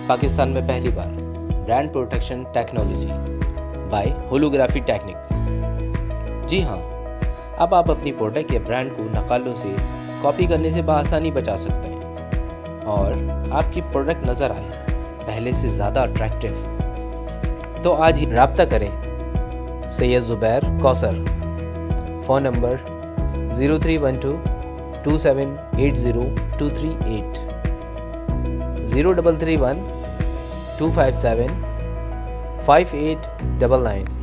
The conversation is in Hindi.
पाकिस्तान में पहली बार brand protection technology by holography techniques. जी हाँ, अब आप अपनी प्रोडक्ट या ब्रांड को नकालों से कॉपी करने से बआसानी बचा सकते हैं और आपकी प्रोडक्ट नज़र आए पहले से ज़्यादा अट्रैक्टिव। तो आज ही राब्ता करें सैयद ज़ुबैर कौसर। Phone number 0312278023 0331 257 5899।